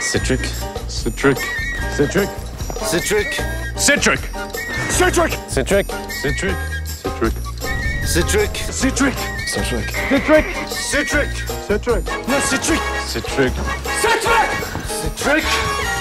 SIHTRIC. SIHTRIC. SIHTRIC. SIHTRIC. SIHTRIC. SIHTRIC. SIHTRIC. SIHTRIC. SIHTRIC. SIHTRIC. SIHTRIC. SIHTRIC. SIHTRIC. SIHTRIC. SIHTRIC. No, SIHTRIC. SIHTRIC. SIHTRIC. SIHTRIC.